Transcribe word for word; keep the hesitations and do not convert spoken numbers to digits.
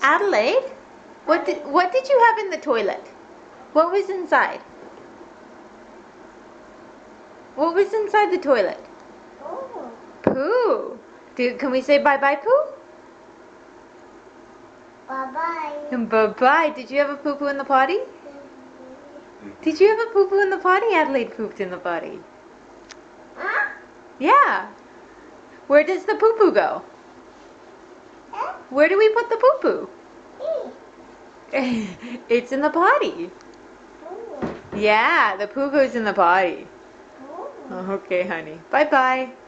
Adelaide, what did, what did you have in the toilet? What was inside? What was inside the toilet? Oh. Poo. Do, can we say bye-bye, Poo? Bye-bye. Bye-bye. Did you have a poo-poo in the potty? Did you have a poo-poo in the potty? Adelaide pooped in the potty. Huh? Yeah. Where does the poo-poo go? Huh? Where do we put the poo-poo? Eh. It's in the potty. Oh. Yeah, the poo goes in the potty. Oh. Okay, honey. Bye-bye.